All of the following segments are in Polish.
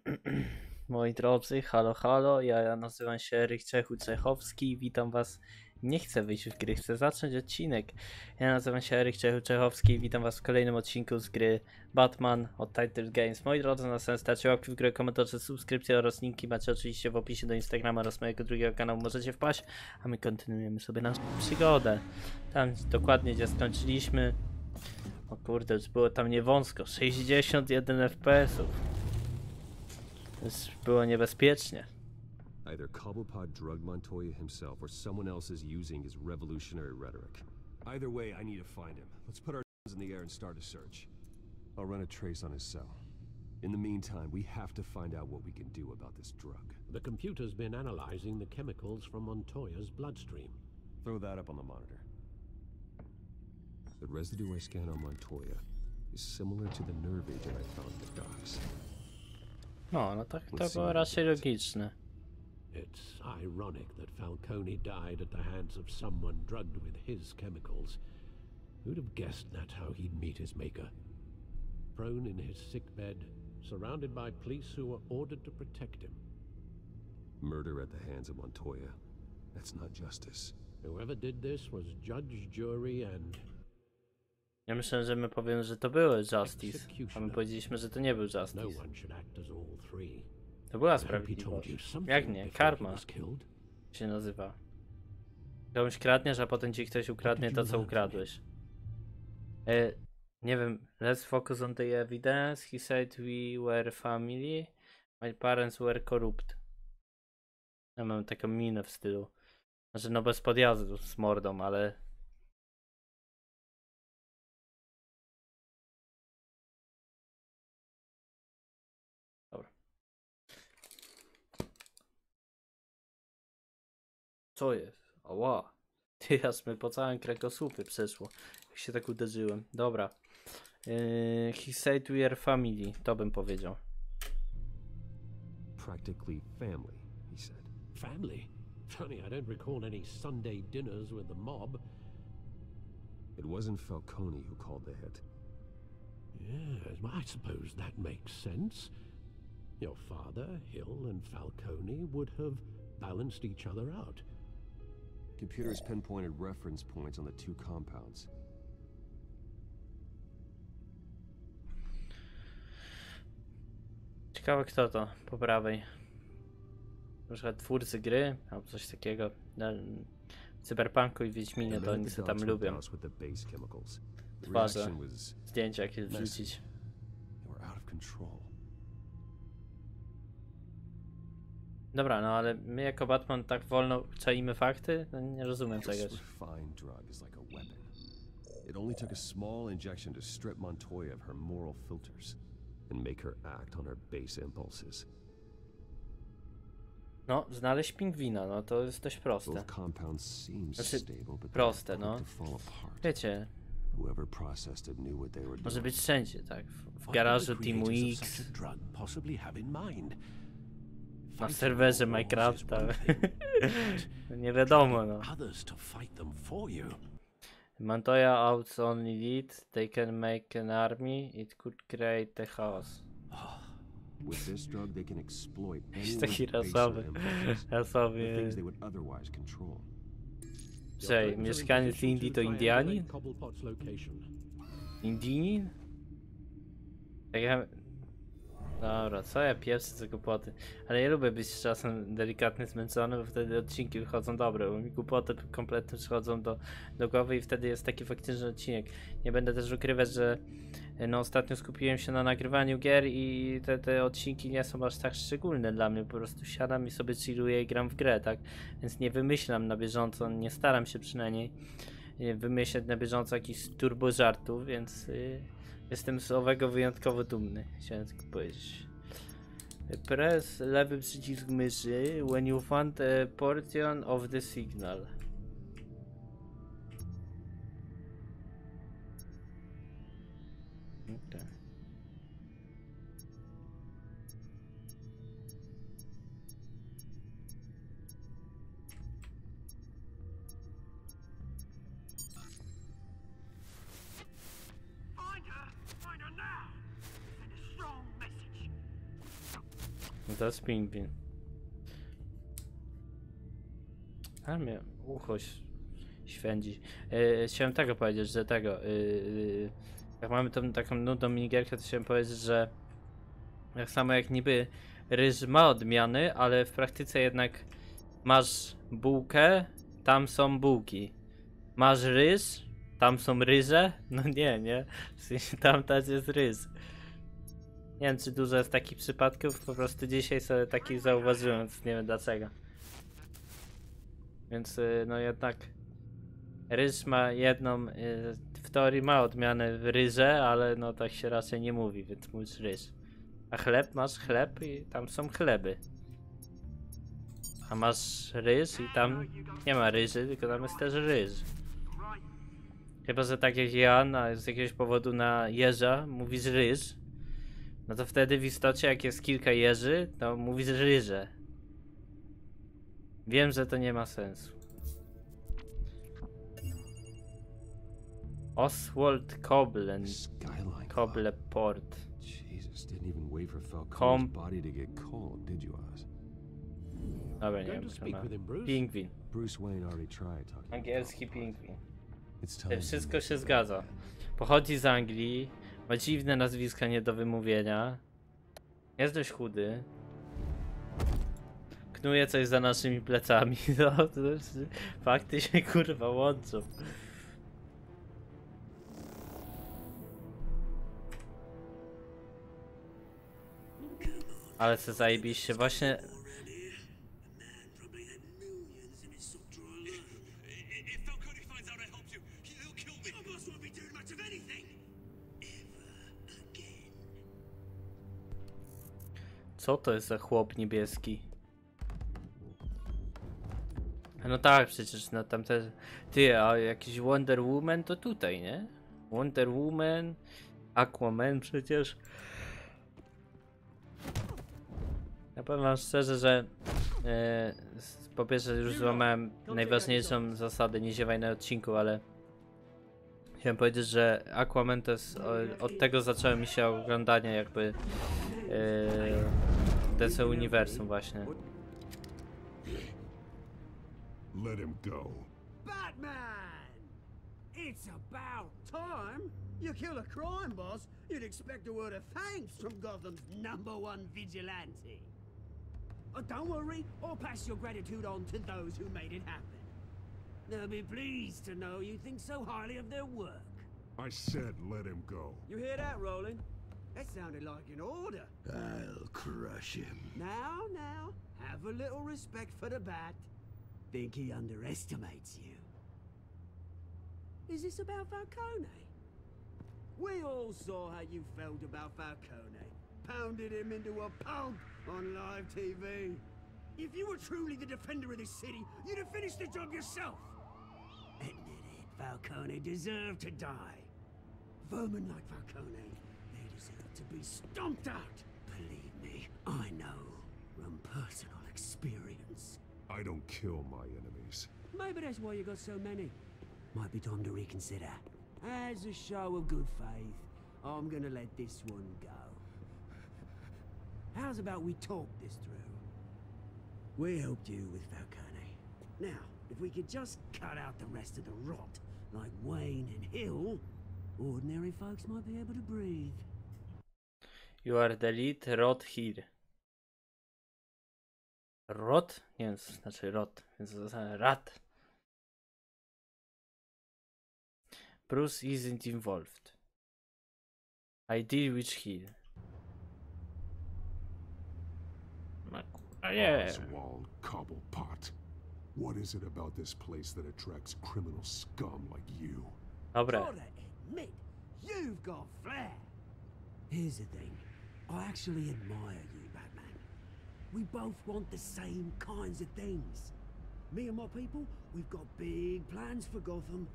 Moi drodzy, halo, halo, ja nazywam się Rychczechu Czechowski, witam was. Nie chcę wyjść w gry, chcę zacząć odcinek. Ja nazywam się Rychczechu Czechowski, witam was w kolejnym odcinku z gry Batman od Title Games. Moi drodzy, na sam starcie łapki w górę, komentarze, subskrypcje oraz linki macie oczywiście w opisie do Instagrama oraz mojego drugiego kanału, możecie wpaść, a my kontynuujemy sobie naszą przygodę. Tam dokładnie gdzie skończyliśmy. O kurde, już było tam niewąsko, 61 FPS-ów. Już było niebezpiecznie. Either Cobblepot drugged Montoya himself or someone else is using his revolutionary rhetoric. Either way, I need to find him. Let's put our hands in the air and start a search. I'll run a trace on his cell. In the meantime, we have to find out what we can do about this drug. The computer's been analyzing the chemicals from Montoya's bloodstream. Throw that up on the monitor. The residue I scan on Montoya is similar to the nerve agent I found at the docks. No tak to było raczej logiczne. It's ironic that Falcone died at the hands of someone drugged with his chemicals. Who'd have guessed that's how he'd meet his maker? Prone in his sickbed, surrounded by police who were ordered to protect him. Murder at the hands of Montoya. That's not justice. Whoever did this was judge, jury, and... Ja myślę, że my powiemy, że to było Justice, a my powiedzieliśmy, że to nie był No Justice. one should act as all three. To była I hope he told sprawiedliwość. you something Jak nie? before he Karma was killed. się nazywa. Komuś kradniesz, a potem ci ktoś ukradnie to, co ukradłeś. Nie wiem, let's focus on the evidence. He said we were family. My parents were corrupt. Ja mam taką minę w stylu. Znaczy, no bez podjazdu z mordą, ale... Dobra. Co jest? Ała. Ty, aż mi po całym kręgosłupie przeszło. Jak się tak uderzyłem. Dobra. He said we are family. To bym powiedział. Practically family, he said. Family? Funny, I don't recall any Sunday dinners with the mob. It wasn't Falcone who called the hit. Yes, well, I suppose that makes sense. Your father, Hill, and Falcone would have balanced each other out. Computers pinpointed reference points on the two compounds. Ciekawe kto to po prawej. Na przykład twórcy gry albo coś takiego. W Cyberpunku i Wiedźminie to oni się tam lubią. Twarze, zdjęcia jakieś wrzucić. Dobra, no ale my jako Batman tak wolno czaimy fakty? No, nie rozumiem czegoś. It only took a small injection to strip Montoya of her moral filters and make her act on her base impulses. No, znaleźć pingwina, no to jest dość proste. Znaczy, proste, no. Wiecie, może być wszędzie, tak? W garażu Teamu X, na serwerze Minecrafta. Nie wiadomo, no. Montoya outs only lead, they can make an army, it could create a chaos. With this drug, they can exploit Taki rasowy. things they would otherwise control. Cześć, mieszkaniec Indii to Indianin? Indinin? Tak ja... Dobra, co ja pieprzę te głupoty. Ale ja lubię być czasem delikatnie zmęczony, bo wtedy odcinki wychodzą dobre, bo mi głupoty kompletnie przychodzą do głowy i wtedy jest taki faktyczny odcinek. Nie będę też ukrywać, że no ostatnio skupiłem się na nagrywaniu gier i te odcinki nie są aż tak szczególne dla mnie, po prostu siadam i sobie chilluję i gram w grę, tak? Więc nie wymyślam na bieżąco, nie staram się przynajmniej wymyślać na bieżąco jakichś turbo żartów, więc jestem z owego wyjątkowo dumny, chciałem tylko powiedzieć. Press lewy przycisk myszy when you find a portion of the signal. Okay. Find her now! Send a strong message. No to jest pingwin. Ale mnie ucho świędzi. Chciałem tego powiedzieć, że tego. Jak mamy tą taką nudną minigierkę, to chciałem powiedzieć, że tak samo jak niby ryż ma odmiany, ale w praktyce jednak masz bułkę, tam są bułki. Masz ryż, tam są ryże. No nie. W sensie tam też jest ryż. Nie wiem, czy dużo jest takich przypadków, po prostu dzisiaj sobie takich zauważyłem, więc nie wiem dlaczego. Więc no jednak ryż ma jedną, w teorii ma odmianę w ryże, ale no tak się raczej nie mówi, więc mówisz ryż. A chleb masz chleb i tam są chleby. A masz ryż i tam nie ma ryży, tylko tam jest też ryż. Chyba że tak jak ja z jakiegoś powodu na jeża mówisz ryż, no to wtedy w istocie jak jest kilka jeży, to mówisz ryże. Wiem, że to nie ma sensu. Oswald Coblen. Cobleport. Jesus, didn't even wait for Falcone's Com- body to get cold, did you, Oz? Dobra, nie Going wiem, to co speak ma. with him, Bruce? Pingwin. Bruce Wayne already tried talking. Angielski pingwin. It's time. Wszystko się zgadza. Pochodzi z Anglii, ma dziwne nazwiska nie do wymówienia. Jest dość chudy. Knuje coś za naszymi plecami. No, to fakty się kurwa łączą. Ale co zajebiście, właśnie. Co to jest za chłop niebieski? No tak, przecież no tam też. Ty, a jakiś Wonder Woman to tutaj, nie? Wonder Woman, Aquaman przecież. Ja powiem wam szczerze, że po pierwsze już złamałem najważniejszą zasadę, nie ziewaj na odcinku, ale chciałem powiedzieć, że Aquaman to jest, od tego zaczęło mi się oglądanie jakby DC Uniwersum właśnie. Let him go. Batman! It's about time! You kill a crime boss, you'd expect a word of thanks from Gotham's #1 vigilante. Oh, don't worry, I'll pass your gratitude on to those who made it happen. They'll be pleased to know you think so highly of their work. I said let him go. You hear that, Roland? That sounded like an order. I'll crush him. Now, have a little respect for the Bat. Think he underestimates you. Is this about Falcone? We all saw how you felt about Falcone. Pounded him into a pulp on live TV. If you were truly the defender of this city, you'd have finished the job yourself. Admit it, Falcone deserved to die. Vermin like Falcone, they deserve to be stomped out. Believe me, I know from personal experience. I don't kill my enemies. Maybe that's why you got so many. Might be time to reconsider. As a show of good faith, I'm gonna let this one go. How's about we talk this through? We helped you with Falcone. Now, if we could just cut out the rest of the rot, like Wayne and Hill, ordinary folks might be able to breathe. You are the lead, rot here. Rot? Nie wiem, co znaczy rot, więc to znaczy rat. Bruce isn't involved. I deal with here. Nie. Oswald Cobblepot. What is it about this place that attracts criminal scum like you? Dobra. Gotta admit, you've got flair. Here's the thing. I actually admire you, Batman. We both want the same kinds of things. Me and my people, we've got big plans for Gotham.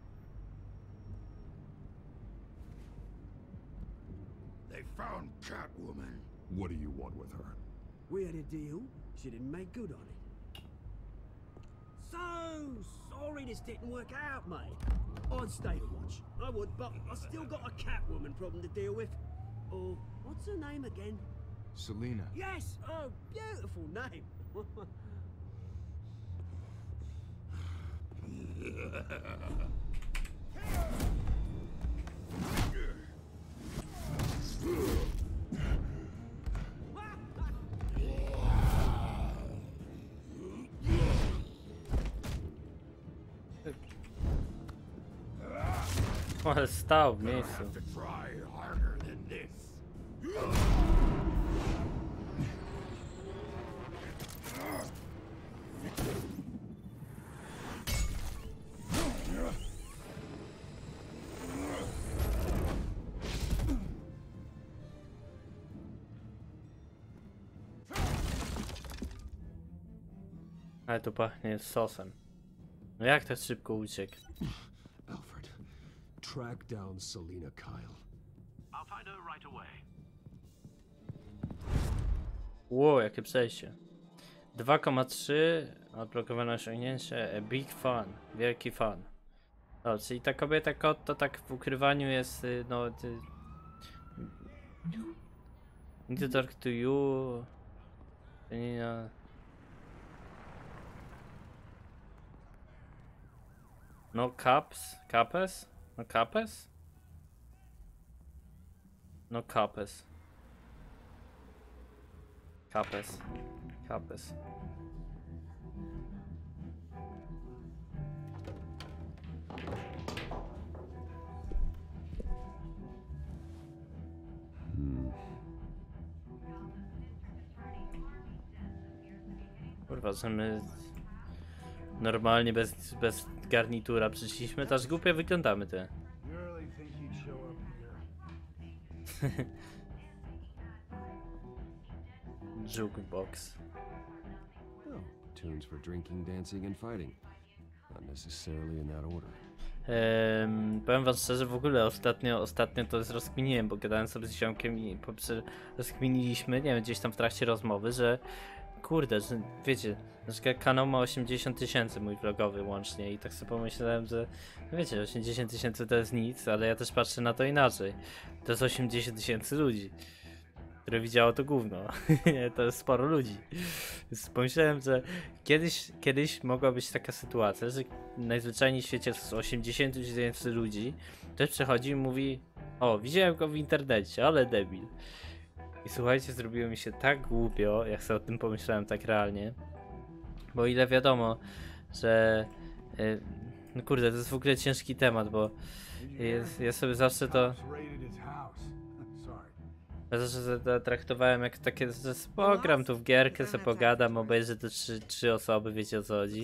They found Catwoman. What do you want with her? We had a deal. She didn't make good on it. So sorry this didn't work out, mate. I'd stay to watch. I would, but I still got a Catwoman problem to deal with. Or what's her name again? Selena. Yes! Oh, beautiful name. Ale stał w miejscu. Have to try harder than this. Ale tu pachnie sosem. No jak tak szybko uciekł? Alfred, track down Selena Kyle. I'll find her right away. Wow, jakie przejście. 2,3 odblokowane osiągnięcie. A big fan. Wielki fan. No, czyli ta kobieta kot to tak w ukrywaniu jest, no... Need to talk to you. Nie, no caps? Capes? No capes? No capes. Capes. Capes. Kurwa, że my normalnie bez garnitura przyszliśmy, to aż głupio wyglądamy ty. Jukebox. Oh, tunes for drinking, dancing, and fighting. Not necessarily in that order. Powiem wam szczerze, w ogóle ostatnio to rozkminiłem, bo gadałem sobie z ziomkiem i rozkminiliśmy, nie wiem, gdzieś tam w trakcie rozmowy, że kurde, że wiecie, że kanał ma 80 000 mój vlogowy łącznie i tak sobie pomyślałem, że no wiecie, 80 000 to jest nic, ale ja też patrzę na to inaczej. To jest 80 000 ludzi, które widziało to gówno. To jest sporo ludzi. Więc pomyślałem, że kiedyś mogła być taka sytuacja, że najzwyczajniej w świecie z 80 000 ludzi ktoś przychodzi i mówi: o, widziałem go w internecie, ale debil. I słuchajcie, zrobiło mi się tak głupio, jak sobie o tym pomyślałem tak realnie. Bo ile wiadomo, że... no kurde, to jest w ogóle ciężki temat, bo ja sobie zawsze to... Ja zawsze to traktowałem jak takie, że pogram tu w gierkę, sobie pogadam, obejrzę te trzy osoby, wiecie o co chodzi.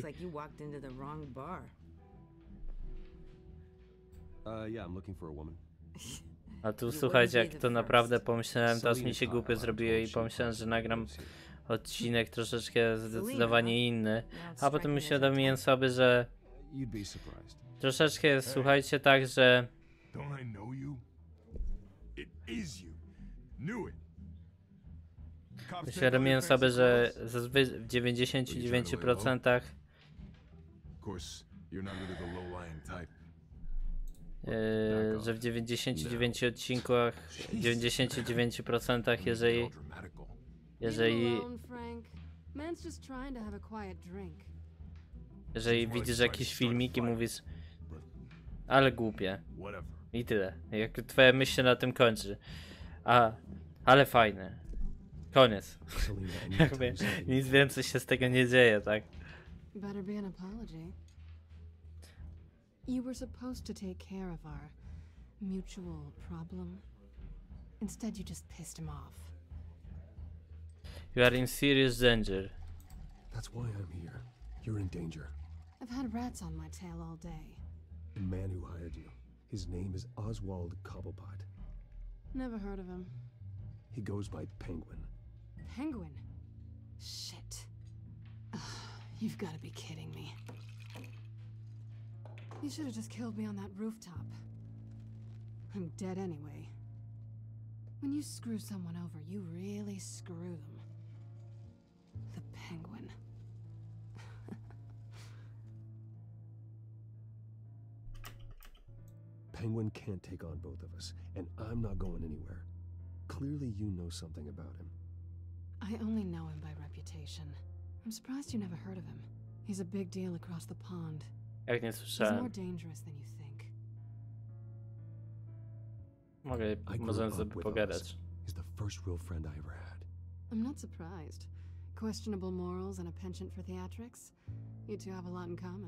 Yeah, I'm looking for a woman. A tu słuchajcie, jak to naprawdę pomyślałem, teraz mi się głupio zrobiło i pomyślałem, że nagram odcinek troszeczkę zdecydowanie inny, a potem uświadomiłem sobie, że You'd be surprised. troszeczkę jest, słuchajcie, tak, że Don't I know you? It is you. Knew it. uświadomiłem sobie, że w 99%, Of course, you're not really the low-lying type. że w 99 odcinkach, w 99%, jeżeli widzisz jakieś filmiki, mówisz, ale głupie Whatever. i tyle. Jak twoje myśli na tym kończy. Ale fajne. Koniec. Selena, I need to tell Jakby you something. nic więcej się z tego nie dzieje, tak? Better be an apology. You were supposed to take care of our mutual problem. Instead, you just pissed him off. You are in serious danger. That's why I'm here. You're in danger. I've had rats on my tail all day. The man who hired you. His name is Oswald Cobblepot. Never heard of him. He goes by Penguin. Penguin? Shit. Ugh, you've got to be kidding me. You should have just killed me on that rooftop. I'm dead anyway. When you screw someone over, you really screw them. The Penguin. Penguin can't take on both of us, and I'm not going anywhere. Clearly you know something about him. I only know him by reputation. I'm surprised you never heard of him. He's a big deal across the pond. Jak nie He's more słyszałem. dangerous than you think. Możemy up sobie with Oz. pogadać. He's the first real friend I ever had. I'm not surprised. Questionable morals and a penchant for theatrics. You two have a lot in common.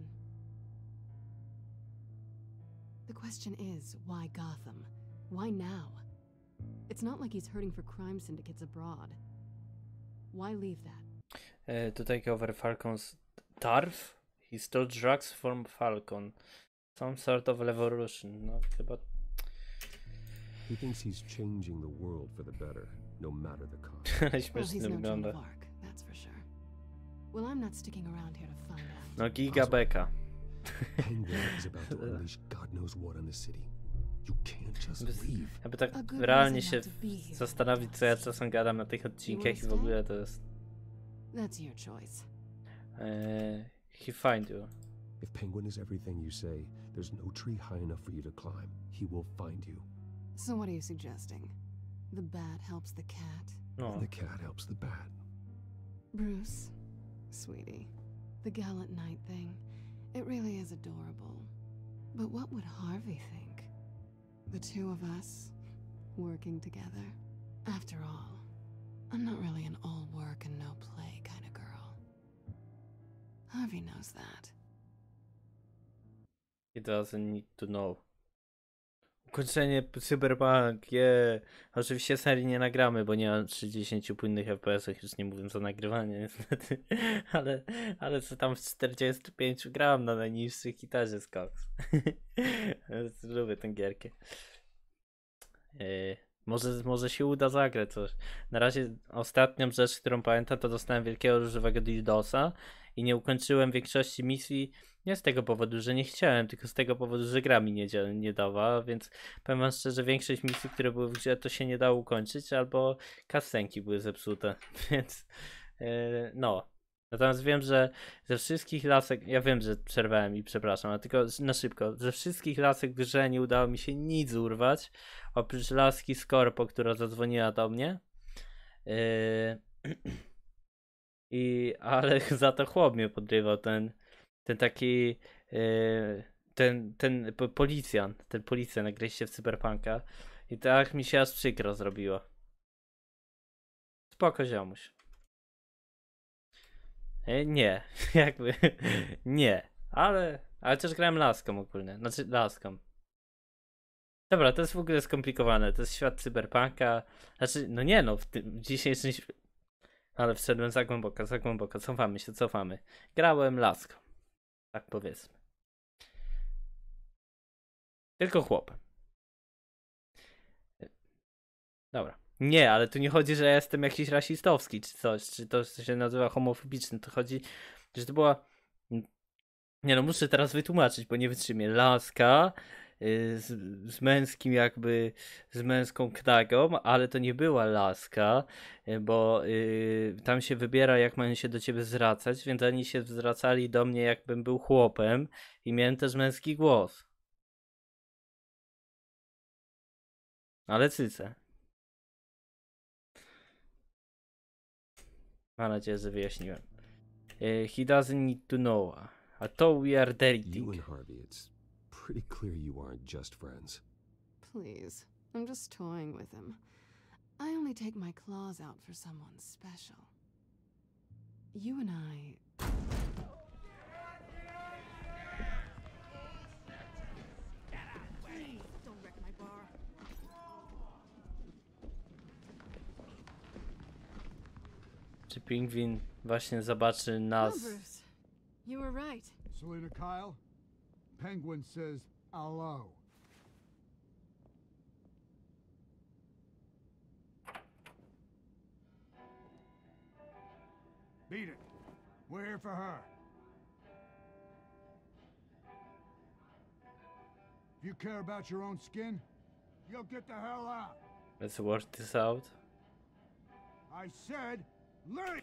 The question is, why Gotham? Why now? It's not like he's hurting for crime syndicates abroad. Why leave that? To take over Falcon's Darf? He stole drugs from Falcon. Some sort of revolution. No chyba... He thinks he's changing the world for the better, no matter the cost. Well, he's Śmiesznie no Joan wygląda. of Arc, that's for sure. Well, I'm not sticking around here to find out. No giga beka. Penguin is about to unleash God knows what on the city. You can't just leave. Jakby tak A good realnie reason się not to be here. zastanowić, co ja czasem gadam na tych odcinkach i w ogóle to jest... That's your choice. He find you. If Penguin is everything you say, there's no tree high enough for you to climb. He will find you. So what are you suggesting? The bat helps the cat? No. And the cat helps the bat. Bruce, sweetie, the gallant knight thing, it really is adorable. But what would Harvey think? The two of us, working together? After all, I'm not really an all work and no play kind of girl. Harvey knows that. He doesn't need to know. Ukończenie Cyberpunk, yeah. Oczywiście serii nie nagramy, bo nie mam 30 płynnych FPS-ach, już nie mówiąc o nagrywaniu niestety. Ale co tam w 45 gram na najniższych gitarze z Cox. Lubię tę gierkę. Może się uda zagrać coś. Na razie ostatnią rzecz, którą pamiętam, to dostałem wielkiego różowego dildosa i nie ukończyłem większości misji. Nie z tego powodu, że nie chciałem, tylko z tego powodu, że gra mi nie dała, więc powiem wam szczerze, większość misji, które były w grze, to się nie dało ukończyć, albo cutscenki były zepsute, więc no. Natomiast wiem, że ze wszystkich lasek, ja wiem, że przerwałem i przepraszam, ale tylko na szybko, ze wszystkich lasek w grze nie udało mi się nic urwać, oprócz laski Scorpo, która zadzwoniła do mnie. Ale za to chłop mnie podrywał, ten taki ten policjant nagraliście w Cyberpunka i tak mi się aż przykro zrobiło. Spoko ziomuś. Nie, jakby nie, ale też grałem laską ogólnie, znaczy laską. Dobra, to jest w ogóle skomplikowane, to jest świat Cyberpunka, znaczy no nie no, w tym dzisiejszym ale wszedłem za głęboko, cofamy. Grałem laską. Tak powiedzmy. Tylko chłopem. Dobra. Nie, ale tu nie chodzi, że ja jestem jakiś rasistowski czy coś, czy to się nazywa homofobiczny. To chodzi, że to była... Nie no, muszę teraz wytłumaczyć, bo nie wytrzymię. Laska z męskim jakby, z męską knagą, ale to nie była laska, bo tam się wybiera, jak mają się do ciebie zwracać, więc oni się zwracali do mnie, jakbym był chłopem i miałem też męski głos. Ale cyce. Mam nadzieję, że wyjaśniłem. He doesn't need to know. I thought we are You dating. and Harvey, it's pretty clear you aren't just friends. Please, I'm just toying with him. I only take my claws out for someone special. You and I... Don't wreck my bar. Czy pingwin właśnie zobaczy No, nas? Bruce. You were right. Selena Kyle, Penguin says hello. Beat it. We're here for her. If you care about your own skin, you'll get the hell out. Let's work this out. I said, leave!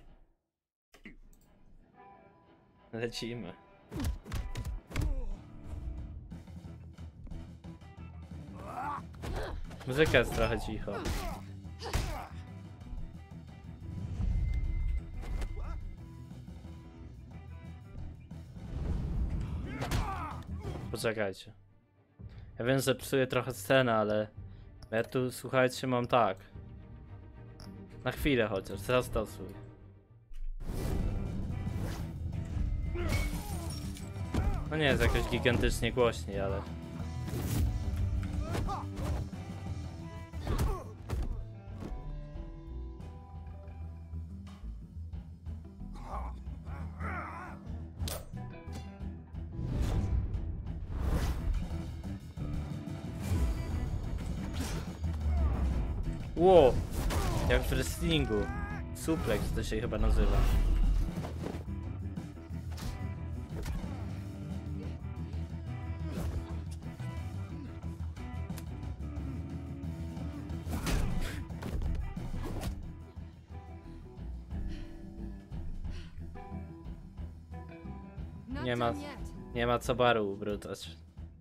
Lecimy. Muzyka jest trochę cicho. Poczekajcie. Ja wiem, że psuję trochę scenę, ale ja tu, słuchajcie, mam tak. Na chwilę chociaż, zastosuj. No nie jest jakoś gigantycznie głośniej, ale... Wow, jak w wrestlingu. Suplex to się chyba nazywa. Not Nie ma, done yet. nie ma co baru ubrudzać.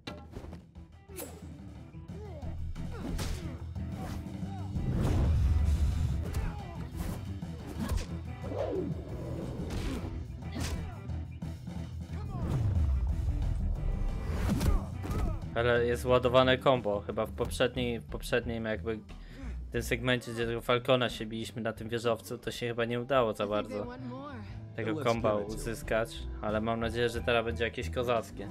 Ale jest ładowane combo, chyba w poprzednim jakby w tym segmencie, gdzie tego Falcona się biliśmy na tym wieżowcu, to się chyba nie udało za I think they bardzo want more. tego Let's comba give it to 'em. uzyskać, ale mam nadzieję, że teraz będzie jakieś kozackie.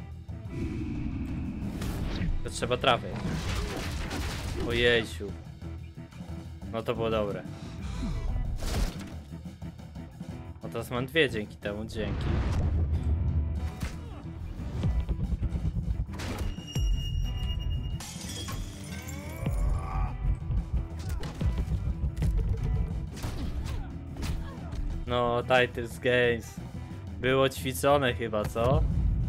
To trzeba trafić. Ojejciu. No to było dobre. No teraz mam dwie dzięki temu, dzięki. No, Titles Games. Było ćwiczone chyba, co?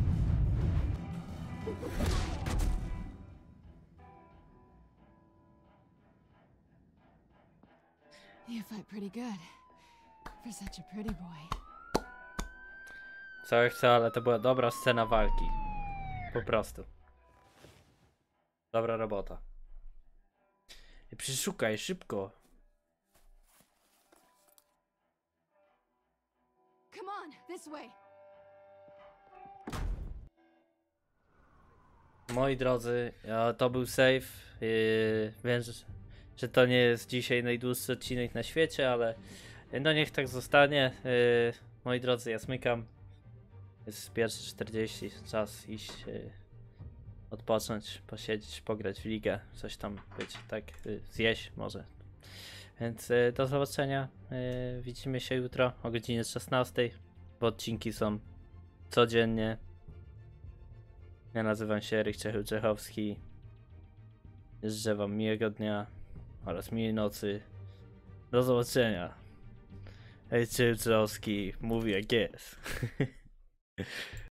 You fight pretty good. For such a pretty boy. Co ja chcę, ale to była dobra scena walki. Po prostu. Dobra robota. I przeszukaj szybko. Come on, this way. Moi drodzy, to był save. Wiem, że to nie jest dzisiaj najdłuższy odcinek na świecie, ale no niech tak zostanie. Moi drodzy, ja smykam. Jest pierwsze 40, czas iść odpocząć, posiedzieć, pograć w ligę, coś tam być, tak, zjeść może. Więc do zobaczenia. Widzimy się jutro o godzinie 16, bo odcinki są codziennie. Ja nazywam się Eryk Czechoł-Czechowski. Życzę wam miłego dnia oraz miłej nocy. Do zobaczenia. Eryk Czechoł-Czechowski mówi jak jest.